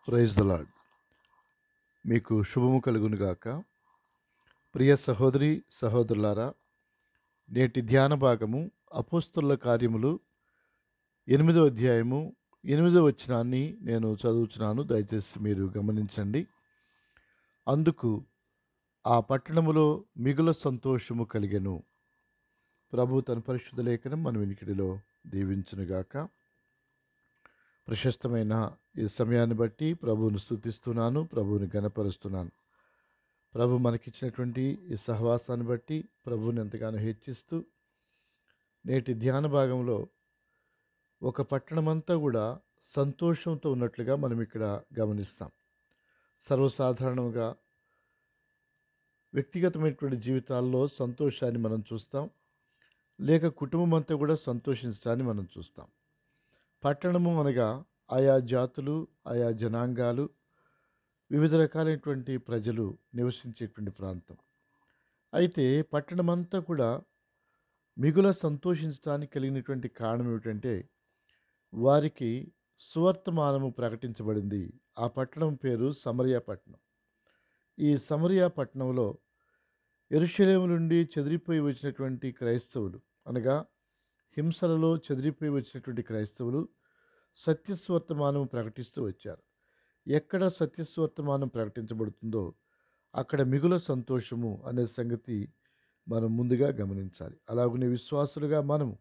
Praise the lord. మీకు శుభము కలుగును గాక. ప్రియ సహోదరి సహోదరులారా, నేటి ధ్యాన భాగము అపోస్తలుల కార్యములు 8వ అధ్యాయము 8వ వచనాన్ని నేను చదువుచున్నాను. దయచేసి మీరు గమనించండి. అందుకు ఆ పట్టణములో మిగుల సంతోషము కలిగెను. ప్రభు తన పరిశుద్ధ లేఖనం మన వినికిడిలో దీవించునుగాక. ప్రశస్తమైన ఈ సమయాన్ని బట్టి ప్రభువును స్తుతిస్తున్నాను, ప్రభువుని గణపరుస్తున్నాను. ప్రభు మనకిచ్చినటువంటి ఈ సహవాసాన్ని బట్టి ప్రభువుని ఎంతగానో హెచ్చిస్తూ, నేటి ధ్యాన భాగంలో ఒక పట్టణమంతా కూడా సంతోషంతో ఉన్నట్లుగా మనం ఇక్కడ గమనిస్తాం. సర్వసాధారణంగా వ్యక్తిగతమైనటువంటి జీవితాల్లో సంతోషాన్ని మనం చూస్తాం, లేక కుటుంబం అంతా కూడా సంతోషించడాన్ని మనం చూస్తాం. పట్టణము అనగా ఆయా జాతులు, ఆయా జనాంగాలు, వివిధ రకాలైనటువంటి ప్రజలు నివసించేటువంటి ప్రాంతం. అయితే పట్టణమంతా కూడా మిగుల సంతోషించడానికి కలిగినటువంటి కారణం ఏమిటంటే, వారికి సువర్తమానము ప్రకటించబడింది. ఆ పట్టణం పేరు సమరయ పట్టణం. ఈ సమరయ పట్టణంలో యెరూషలేము నుండి చెదిరిపోయి వచ్చినటువంటి క్రైస్తవులు, అనగా హింసలలో చెదిరిపోయి వచ్చినటువంటి క్రైస్తవులు సత్యస్వర్తమానం ప్రకటిస్తూ వచ్చారు. ఎక్కడ సత్యస్వర్తమానం ప్రకటించబడుతుందో అక్కడ మిగుల సంతోషము అనే సంగతి మనం ముందుగా గమనించాలి. అలాగనే విశ్వాసులుగా మనము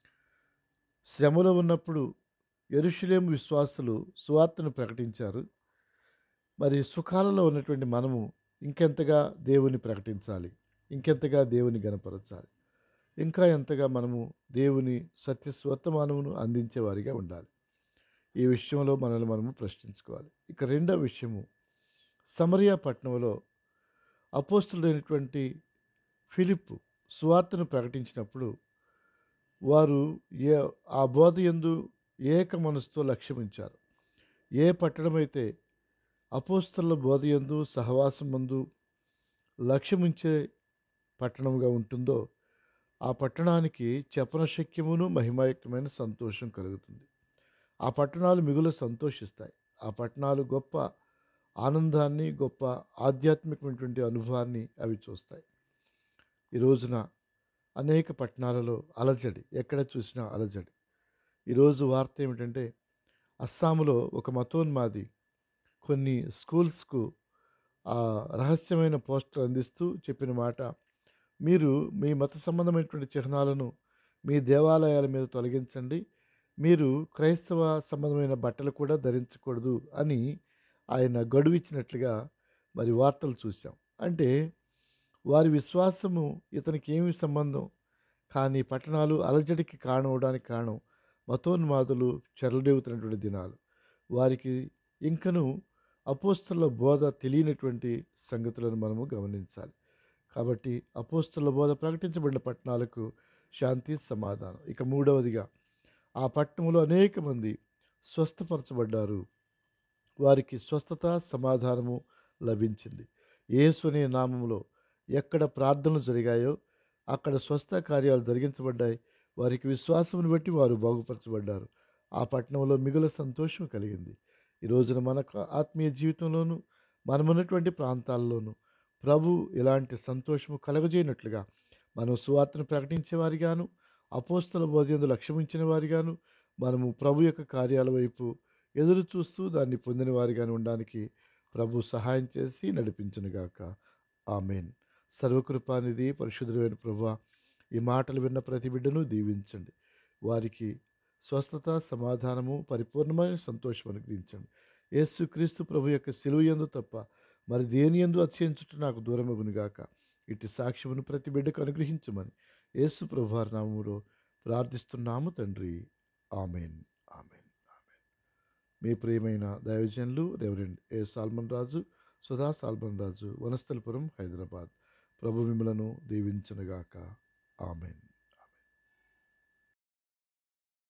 శ్రమలో ఉన్నప్పుడు యెరూషలేము విశ్వాసులు సువార్తను ప్రకటించారు. మరి సుఖాలలో ఉన్నటువంటి మనము ఇంకెంతగా దేవుని ప్రకటించాలి, ఇంకెంతగా దేవుని గణపరచాలి, ఇంకా ఎంతగా మనము దేవుని సత్యస్వర్తమానమును అందించేవారిగా ఉండాలి. ఈ విషయంలో మనల్ని మనము ప్రశ్నించుకోవాలి. ఇక రెండవ విషయము, సమరయ పట్టణంలో అపోస్తలుడైనటువంటి ఫిలిప్పు సువార్తను ప్రకటించినప్పుడు వారు ఆ బోధ యందు ఏక మనసుతో లక్ష్యమించారు. ఏ పట్టణమైతే అపోస్తలుల బోధ యందు సహవాసం మందు లక్ష్యమించే పట్టణంగా ఉంటుందో ఆ పట్టణానికి చెప్పనశక్యమును మహిమాయుక్తమైన సంతోషం కలుగుతుంది. ఆ పట్టణాలు మిగులు సంతోషిస్తాయి. ఆ పట్టణాలు గొప్ప ఆనందాన్ని, గొప్ప ఆధ్యాత్మికమైనటువంటి అనుభవాన్ని అవి చూస్తాయి. ఈ రోజున అనేక పట్టణాలలో అలజడి, ఎక్కడ చూసినా అలజడి. ఈరోజు వార్త ఏమిటంటే, అస్సాంలో ఒక మతోన్మాది కొన్ని స్కూల్స్కు రహస్యమైన పోస్టర్ అందిస్తూ చెప్పిన మాట, మీరు మీ మత సంబంధమైనటువంటి చిహ్నాలను మీ దేవాలయాల మీద తొలగించండి, మీరు క్రైస్తవ సంబంధమైన బట్టలు కూడా ధరించకూడదు అని ఆయన గడువు ఇచ్చినట్లుగా మరి వార్తలు చూసాం. అంటే వారి విశ్వాసము ఇతనికి ఏమి సంబంధం, కానీ పట్టణాలు అలజడికి కారణం కారణం మతోన్మాదులు చెరలేవుతున్నటువంటి దినాలు. వారికి ఇంకను అపోస్తలుల బోధ తెలియనటువంటి సంగతులను మనము గమనించాలి. కాబట్టి అపోస్తలుల బోధ ప్రకటించబడిన పట్టణాలకు శాంతి, సమాధానం. ఇక మూడవదిగా, ఆ పట్టణంలో అనేక మంది స్వస్థపరచబడ్డారు. వారికి స్వస్థత, సమాధానము లభించింది. యేసు అనే నామములో ఎక్కడ ప్రార్థనలు జరిగాయో అక్కడ స్వస్థ కార్యాలు జరిగించబడ్డాయి. వారికి విశ్వాసమును బట్టి వారు బాగుపరచబడ్డారు. ఆ పట్టణంలో మిగుల సంతోషం కలిగింది. ఈ రోజున మనకు ఆత్మీయ జీవితంలోనూ మనమున్నటువంటి ప్రాంతాల్లోనూ ప్రభు ఇలాంటి సంతోషము కలగజేయనట్లుగా మనం సువార్తను ప్రకటించేవారిగాను, అపోస్తల బోధయందు లక్ష్యమించిన వారిగాను, మనము ప్రభు యొక్క కార్యాల వైపు ఎదురు చూస్తూ దాన్ని పొందిన వారిగాను ఉండడానికి ప్రభు సహాయం చేసి నడిపించునుగాక. ఆమెన్. సర్వకృపానిధి పరిశుద్ధుడైన ప్రభువా, ఈ మాటలు విన్న ప్రతి బిడ్డను దీవించండి. వారికి స్వస్థత, సమాధానము, పరిపూర్ణమైన సంతోషం అనుగ్రహించండి. యేసుక్రీస్తు ప్రభు యొక్క సిలువ యందు తప్ప మరి దేని యందు అతిశయించుట నాకు దూరమగునుగాక. ఇటు సాక్ష్యమును ప్రతి బిడ్డకు అనుగ్రహించమని యేసు ప్రభువారి నామములో ప్రార్థిస్తున్నాము తండ్రి. ఆమెన్. ఆమెన్. ఆమెన్. మీ ప్రియమైన దైవజనులు రెవరెండ్ ఏ సాల్మన్ రాజు, సుధా సాల్మన్ రాజు, వనస్థలపురం, హైదరాబాద్. ప్రభు మిమ్మలను దీవించునుగాక. ఆమెన్.